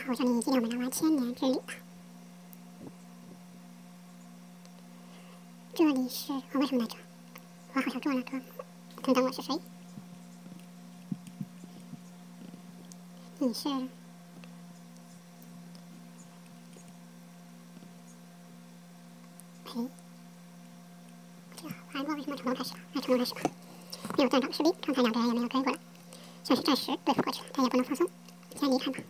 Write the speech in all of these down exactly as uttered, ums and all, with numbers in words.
我教你今天我们来玩千年之旅吧。这里是我为什么来这？我好像做了个梦。等等，我是谁？你是？哎，这玩过为什么从头开始了？那从头开始吧。没有断掌的士兵，刚才两个人也没有跟过来，算是暂时对付过去了，但也不能放松，先离开吧。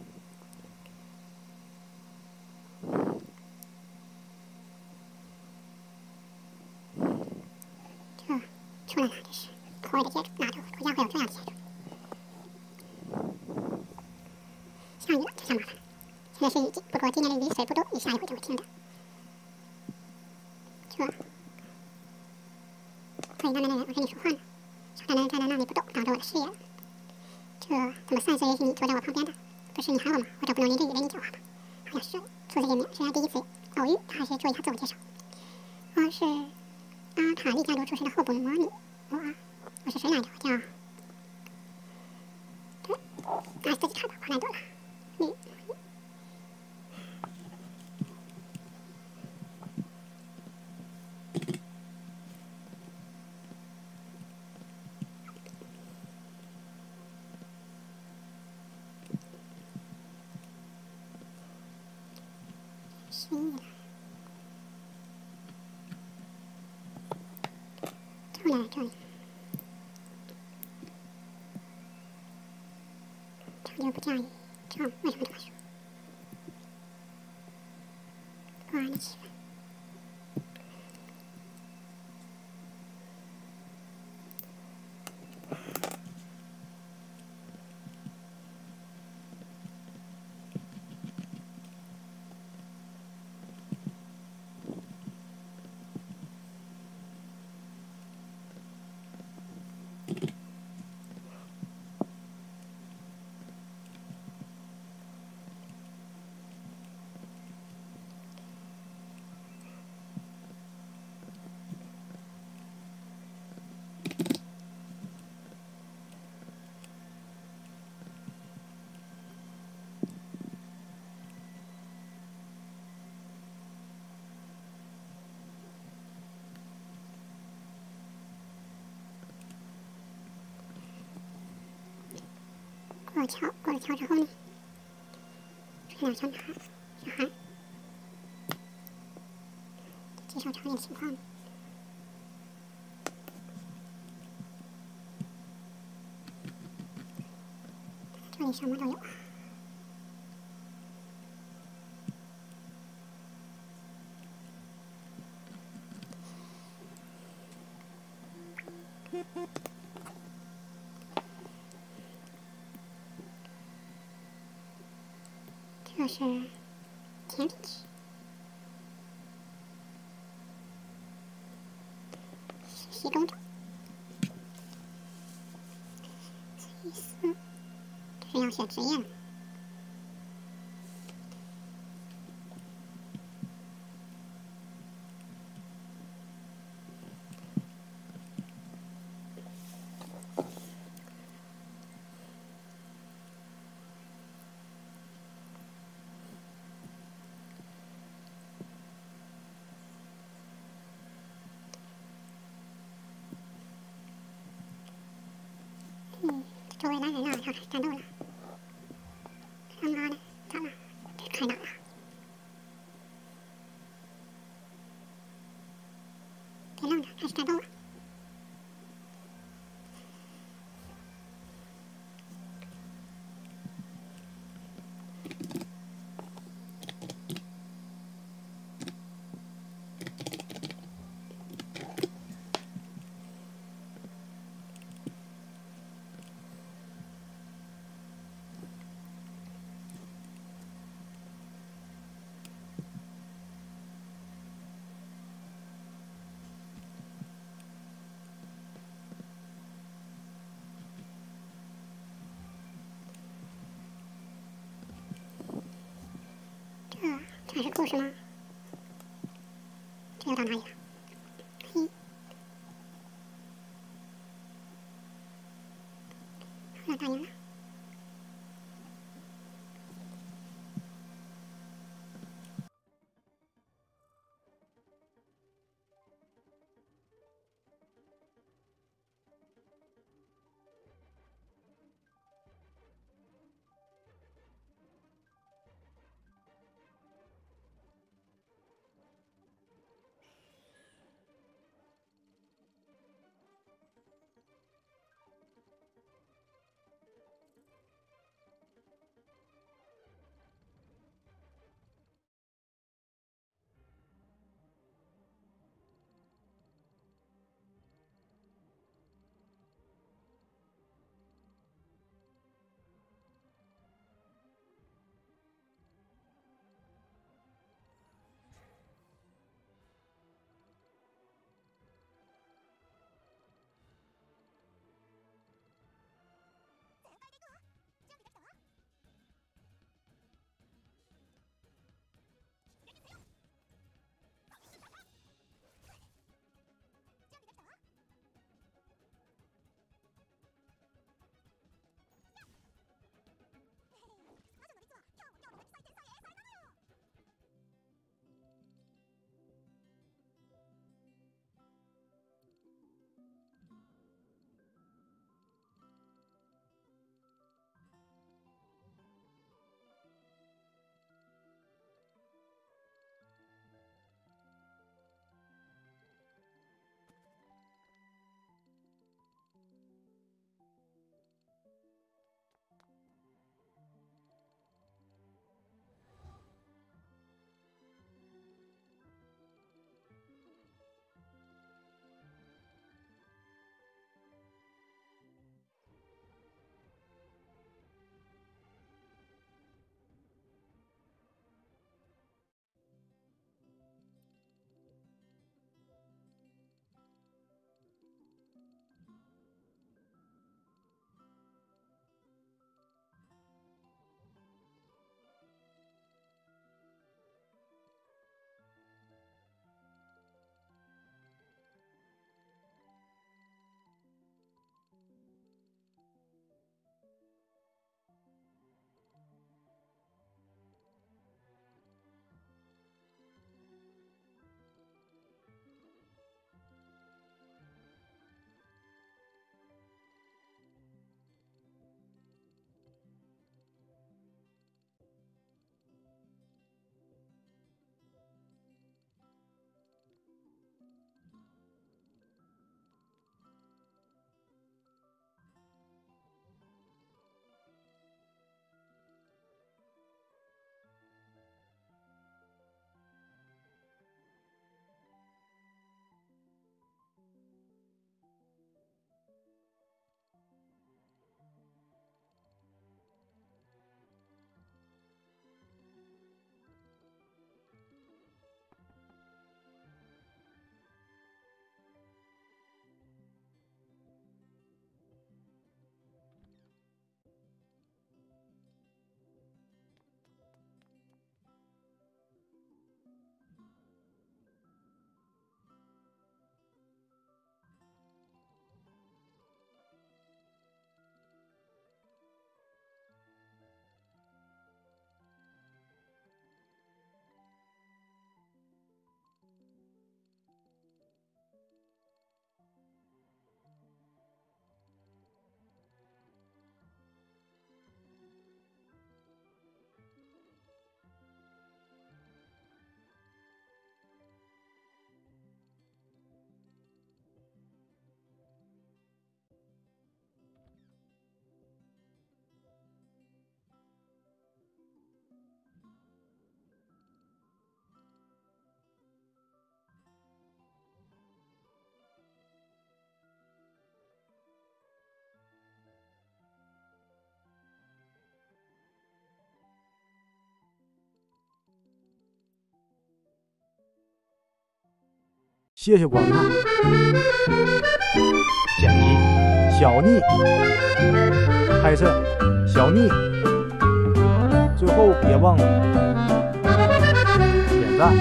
这出来了，这是所谓的建筑，哪个国家会有这样的建筑？下雨了，这下麻烦。现在是雨季，不过今年的雨水不多，一下一会就会停的。这，对，那边的人，我跟你说话呢，小蛋蛋站在那里不动，挡着我的视野了。这怎么算是也是你坐在我旁边的？不是你喊我吗？我这不能淋着雨给你讲话吗？哎呀，是初次见面，虽然第一次偶遇，他还是做一下自我介绍。我是阿卡丽家族出身的候补魔女，我我是谁来着？我叫……对，哎，自己看吧，快难多了。你。失忆了，就来这里，长久不驾驭，这为什么这么说？不安的气氛。过了桥，过了桥之后呢，出现了小女孩，小孩，介绍场里的情况呢。这里什么都有啊。这是甜品区，习中长，意思这是要选职业了。嗯，周围来人了，要开始战斗了。他妈的，咋了？这开哪了？别愣着，开始战斗了。这还是故事吗？这又到哪里了？嘿，好像打赢了。 谢谢观看。剪辑小逆，拍摄小逆。最后别忘了点赞、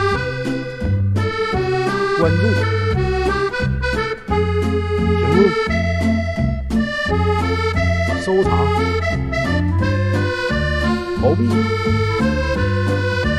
关注、评论、收藏、投币。